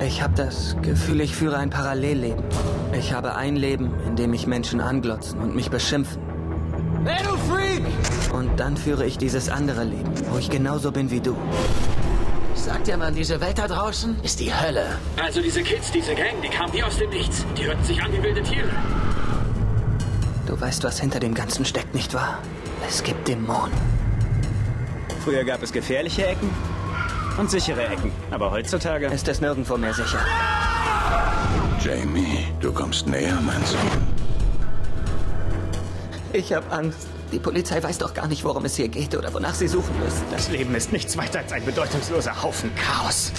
Ich habe das Gefühl, ich führe ein Parallelleben. Ich habe ein Leben, in dem mich Menschen anglotzen und mich beschimpfen. Hey, du Freak! Und dann führe ich dieses andere Leben, wo ich genauso bin wie du. Sagt dir man, diese Welt da draußen ist die Hölle. Also diese Kids, diese Gang, die kamen wie aus dem Nichts. Die hörten sich an wie wilde Tiere. Du weißt, was hinter dem Ganzen steckt, nicht wahr? Es gibt Dämonen. Früher gab es gefährliche Ecken und sichere Ecken. Aber heutzutage Ist es nirgendwo mehr sicher. Jamie, du kommst näher, mein Sohn. Ich habe Angst. Die Polizei weiß doch gar nicht, worum es hier geht oder wonach sie suchen müssen. das Leben ist nichts weiter als ein bedeutungsloser Haufen Chaos.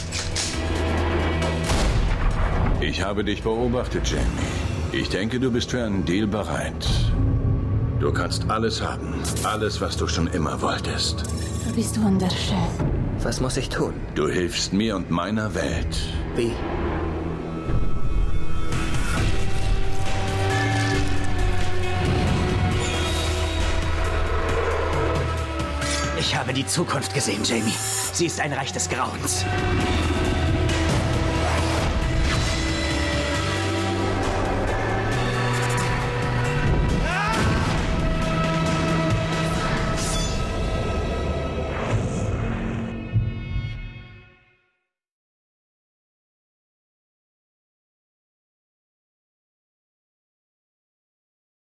Ich habe dich beobachtet, Jamie. Ich denke, du bist für einen Deal bereit. Du kannst alles haben. Alles, was du schon immer wolltest. Du bist wunderschön. Was muss ich tun? Du hilfst mir und meiner Welt. Wie? Ich habe die Zukunft gesehen, Jamie. Sie ist ein Reich des Grauens.